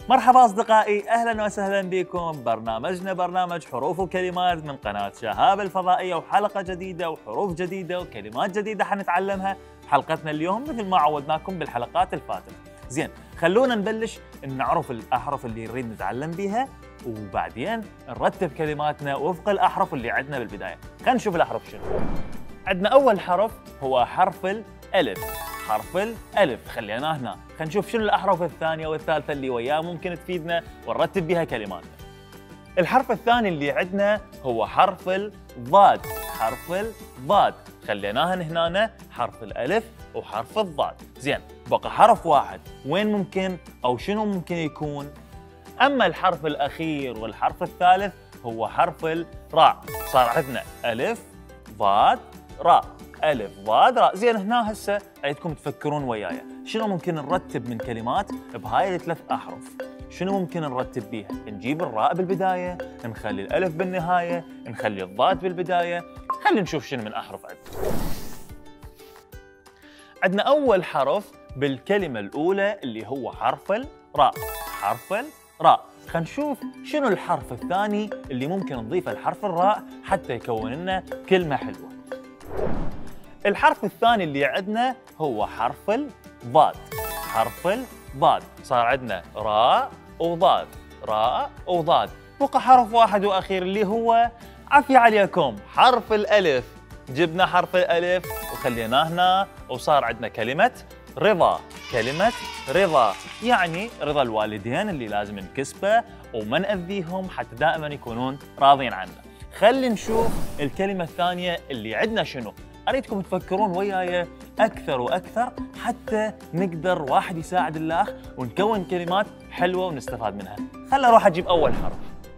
مرحبا أصدقائي، أهلا وسهلا بكم. برنامجنا برنامج حروف وكلمات من قناة شهاب الفضائية، وحلقة جديدة وحروف جديدة وكلمات جديدة حنتعلمها بحلقتنا اليوم مثل ما عودناكم بالحلقات الفاتتة. زين، خلونا نبلش نعرف الأحرف اللي نريد نتعلم بيها، وبعدين نرتب كلماتنا وفق الأحرف اللي عندنا بالبداية. خلينا نشوف الأحرف شنو. عندنا أول حرف هو حرف الألف. حرف الألف خليناه هنا. خلينا نشوف شنو الأحرف الثانية والثالثة اللي وياه ممكن تفيدنا ونرتب بها كلماتنا. الحرف الثاني اللي عندنا هو حرف الضاد. حرف الضاد خليناها هنا حرف الألف وحرف الضاد. زين، بقى حرف واحد، وين ممكن أو شنو ممكن يكون؟ أما الحرف الأخير والحرف الثالث هو حرف الراء. صار عندنا ألف ضاد راء، ألف ضاد راء. زين، هنا هسه أريدكم تفكرون وياي شنو ممكن نرتب من كلمات بهاي الثلاث أحرف. شنو ممكن نرتب بيها؟ نجيب الراء بالبداية، نخلي الألف بالنهاية، نخلي الضاد بالبداية. خلينا نشوف شنو من أحرف عندنا. عندنا أول حرف بالكلمة الأولى اللي هو حرف الراء. حرف الراء. خلينا نشوف شنو الحرف الثاني اللي ممكن نضيفه لحرف الراء حتى يكون لنا كلمة حلوة. الحرف الثاني اللي عندنا هو حرف الضاد. حرف الضاد. صار عندنا راء وضاد، راء وضاد. بقى حرف واحد وأخير اللي هو عافية عليكم حرف الألف. جبنا حرف الألف وخليناه هنا، وصار عندنا كلمة رضا. كلمة رضا يعني رضا الوالدين اللي لازم نكسبه وما نأذيهم حتى دائما يكونون راضين عنا. خلينا نشوف الكلمة الثانية اللي عندنا شنو. أريدكم تفكرون وياي أكثر وأكثر حتى نقدر واحد يساعد الآخر ونكون كلمات حلوة ونستفاد منها. خلنا أروح أجيب أول حرف.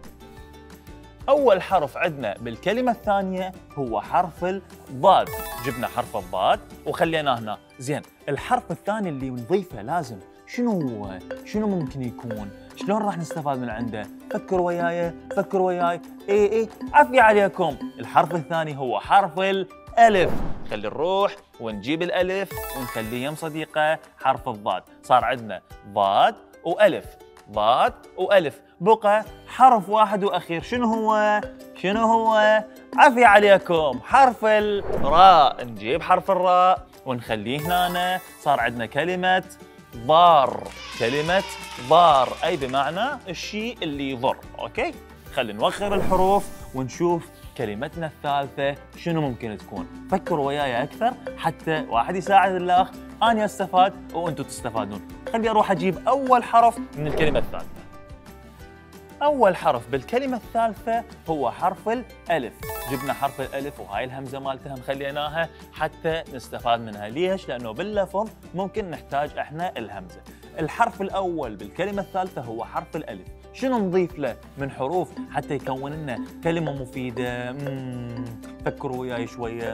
أول حرف عندنا بالكلمة الثانية هو حرف الضاد. جبنا حرف الضاد وخليناه هنا. زين، الحرف الثاني اللي نضيفه لازم شنو هو؟ شنو ممكن يكون؟ شلون راح نستفاد من عنده؟ فكروا وياي، فكروا وياي. إيه عافية عليكم. الحرف الثاني هو حرف الألف. خلي نروح ونجيب الألف ونخليه يم صديقه حرف الضاد. صار عندنا ضاد وألف، ضاد وألف. بقى حرف واحد وأخير، شنو هو؟ شنو هو؟ عافية عليكم حرف الراء. نجيب حرف الراء ونخليه هنا. صار عندنا كلمة ضار. كلمة ضار أي بمعنى الشيء اللي يضر. أوكي؟ خلينا نوخر الحروف ونشوف كلمتنا الثالثة شنو ممكن تكون. فكروا وياي أكثر حتى واحد يساعد الآخر، أنا أستفاد وأنتم تستفادون. خليني أروح أجيب أول حرف من الكلمة الثالثة. أول حرف بالكلمة الثالثة هو حرف الألف. جبنا حرف الألف وهاي الهمزة مالتها مخليناها حتى نستفاد منها. ليش؟ لأنه باللفظ ممكن نحتاج إحنا الهمزة. الحرف الأول بالكلمة الثالثة هو حرف الألف. شنو نضيف له من حروف حتى يكون لنا كلمة مفيدة؟ فكروا وياي شوية.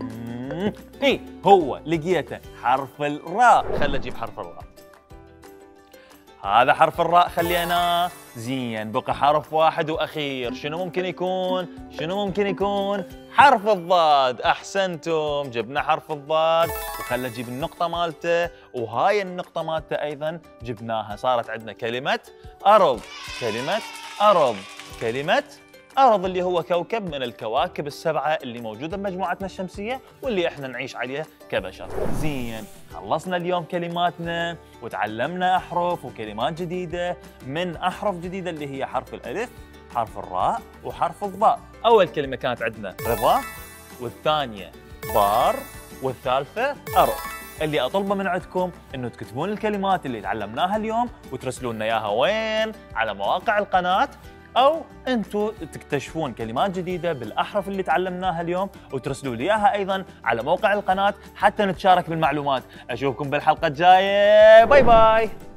هو لقيته حرف الراء. خلنا نجيب حرف الراء. هذا حرف الراء خليناه. زين، بقى حرف واحد وأخير، شنو ممكن يكون؟ شنو ممكن يكون؟ حرف الضاد. أحسنتم، جبنا حرف الضاد وخلنا نجيب النقطة مالته، وهاي النقطة مالته أيضا جبناها. صارت عندنا كلمة أرض. كلمة أرض. كلمة أرض اللي هو كوكب من الكواكب السبعة اللي موجودة بمجموعتنا الشمسية واللي احنا نعيش عليها كبشر. زين، خلصنا اليوم كلماتنا وتعلمنا أحرف وكلمات جديدة من أحرف جديدة اللي هي حرف الألف، حرف الراء وحرف الضاء. أول كلمة كانت عندنا رضا، والثانية ضار، والثالثة أرض. اللي أطلبه من عندكم إنه تكتبون الكلمات اللي تعلمناها اليوم وترسلون لنا إياها وين؟ على مواقع القناة، أو أنتوا تكتشفون كلمات جديدة بالأحرف اللي تعلمناها اليوم وترسلوا لي إياها أيضاً على موقع القناة حتى نتشارك بالمعلومات. أشوفكم بالحلقة الجاية. باي باي.